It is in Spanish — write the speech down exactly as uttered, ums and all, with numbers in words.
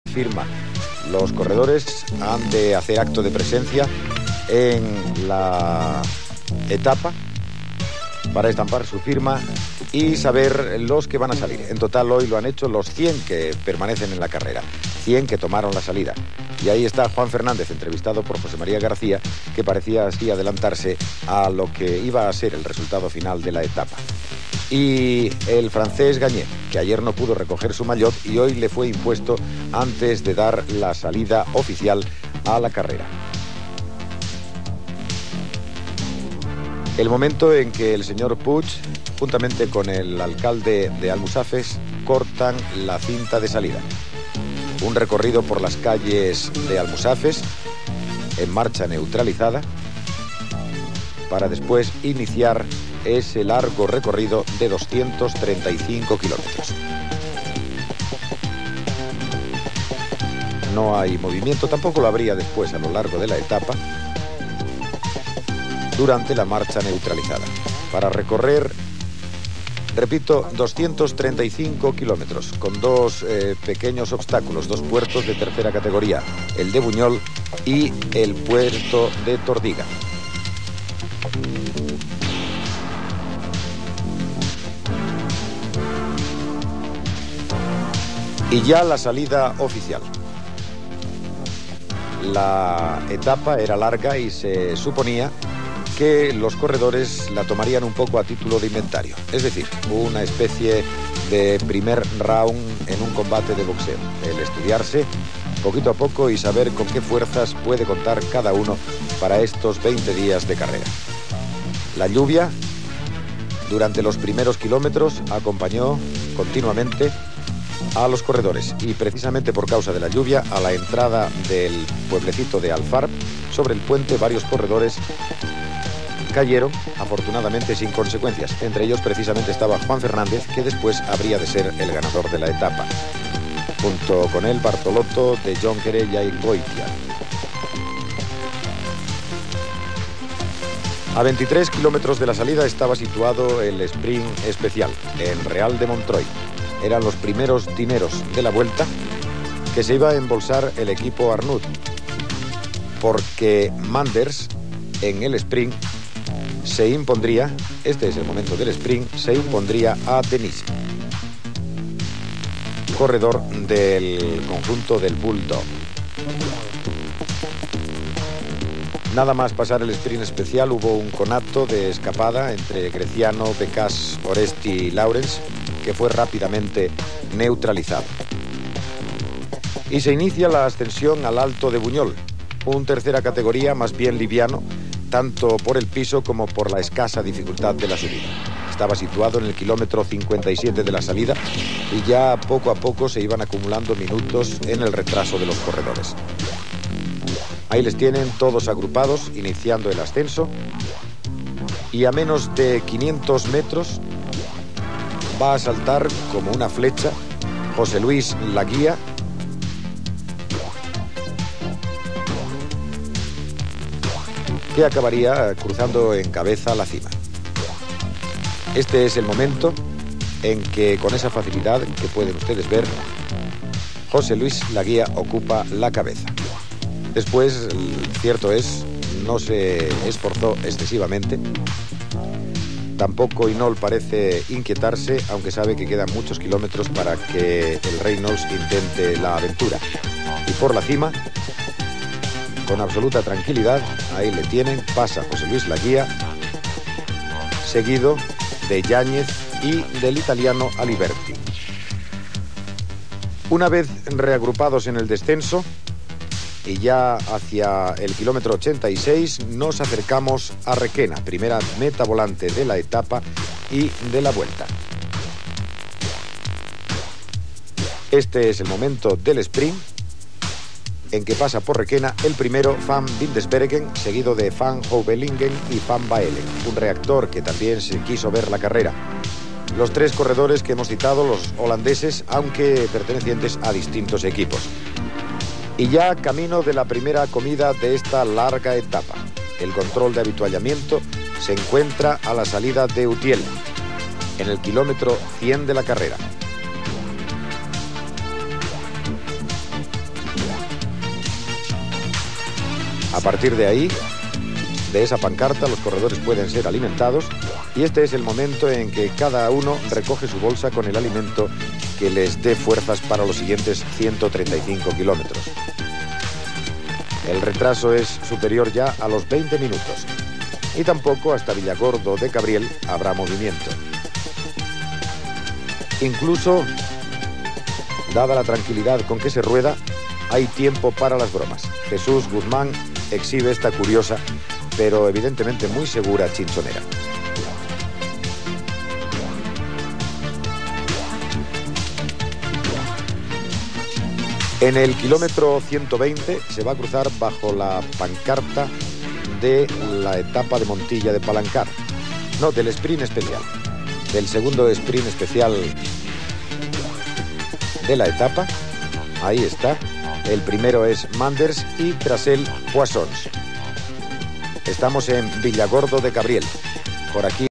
firma. Los corredores han de hacer acto de presencia en la etapa para estampar su firma y saber los que van a salir. En total hoy lo han hecho los cien que permanecen en la carrera, cien que tomaron la salida. Y ahí está Juan Fernández, entrevistado por José María García, que parecía así adelantarse a lo que iba a ser el resultado final de la etapa. Y el francés Gagné, que ayer no pudo recoger su maillot y hoy le fue impuesto antes de dar la salida oficial a la carrera. El momento en que el señor Puig, juntamente con el alcalde de Almusafes, cortan la cinta de salida. Un recorrido por las calles de Almusafes en marcha neutralizada para después iniciar ese largo recorrido de doscientos treinta y cinco kilómetros. No hay movimiento, tampoco lo habría después a lo largo de la etapa durante la marcha neutralizada. Para recorrer, repito, doscientos treinta y cinco kilómetros con dos eh, pequeños obstáculos, dos puertos de tercera categoría, el de Buñol y el puerto de Tordiga. Y ya la salida oficial. La etapa era larga y se suponía que los corredores la tomarían un poco a título de inventario, es decir, una especie de primer round en un combate de boxeo, el estudiarse poquito a poco y saber con qué fuerzas puede contar cada uno para estos veinte días de carrera. La lluvia durante los primeros kilómetros acompañó continuamente a los corredores y precisamente por causa de la lluvia, a la entrada del pueblecito de Alfarb, sobre el puente varios corredores cayeron, afortunadamente sin consecuencias. Entre ellos precisamente estaba Juan Fernández, que después habría de ser el ganador de la etapa. Junto con él, Bartolotto, De Jonkere y Goitia. A veintitrés kilómetros de la salida estaba situado el sprint especial, en Real de Montreuil. Eran los primeros dineros de la vuelta que se iba a embolsar el equipo Arnoux, porque Manders en el sprint se impondría, este es el momento del sprint, se impondría a Denis, corredor del conjunto del Bulldog. Nada más pasar el sprint especial hubo un conato de escapada entre Greciano, Becas, Oresti y Laurens, que fue rápidamente neutralizado. Y se inicia la ascensión al Alto de Buñol, un tercera categoría más bien liviano, tanto por el piso como por la escasa dificultad de la subida. Estaba situado en el kilómetro cincuenta y siete de la salida y ya poco a poco se iban acumulando minutos en el retraso de los corredores. Ahí les tienen todos agrupados, iniciando el ascenso, y a menos de quinientos metros va a saltar como una flecha José Luis Laguía, que acabaría cruzando en cabeza la cima. Este es el momento en que, con esa facilidad que pueden ustedes ver, José Luis Laguía ocupa la cabeza. Después, cierto es, no se esforzó excesivamente. Tampoco Hinault parece inquietarse, aunque sabe que quedan muchos kilómetros para que el Reynolds intente la aventura. Y por la cima, con absoluta tranquilidad, ahí le tienen, pasa José Luis Laguía, seguido de Yáñez y del italiano Aliberti. Una vez reagrupados en el descenso y ya hacia el kilómetro ochenta y seis, nos acercamos a Requena, primera meta volante de la etapa y de la vuelta. Este es el momento del sprint, en que pasa por Requena el primero Van Windesbergen, seguido de Van Houwelingen y Van Baelen, un reactor que también se quiso ver la carrera. Los tres corredores que hemos citado, los holandeses, aunque pertenecientes a distintos equipos. Y ya camino de la primera comida de esta larga etapa. El control de avituallamiento se encuentra a la salida de Utiel, en el kilómetro cien de la carrera. A partir de ahí, de esa pancarta, los corredores pueden ser alimentados y este es el momento en que cada uno recoge su bolsa con el alimento que les dé fuerzas para los siguientes ciento treinta y cinco kilómetros. El retraso es superior ya a los veinte minutos y tampoco hasta Villargordo de Cabriel habrá movimiento. Incluso, dada la tranquilidad con que se rueda, hay tiempo para las bromas. Jesús Guzmán exhibe esta curiosa, pero evidentemente muy segura chinchonera. En el kilómetro ciento veinte se va a cruzar bajo la pancarta de la etapa de Montilla de Palancar. No, del sprint especial. Del segundo sprint especial de la etapa. Ahí está. El primero es Manders y tras él Poissons. Estamos en Villargordo de Cabriel. Por aquí